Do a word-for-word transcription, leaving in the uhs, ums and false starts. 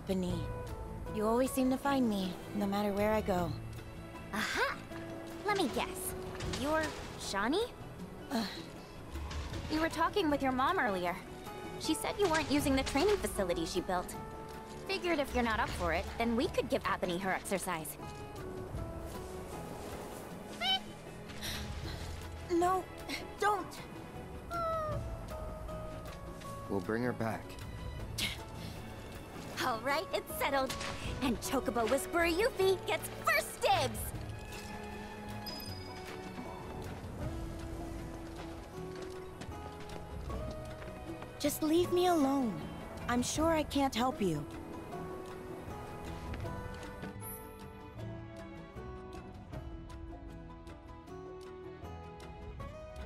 Apony. You always seem to find me, no matter where I go. Aha! Let me guess. You're Shani? Uh. You were talking with your mom earlier. She said you weren't using the training facility she built. Figured if you're not up for it, then we could give Apony her exercise. No, don't! We'll bring her back. Alright, it's settled. And Chocobo Whisperer Yuffie gets first dibs! Just leave me alone. I'm sure I can't help you.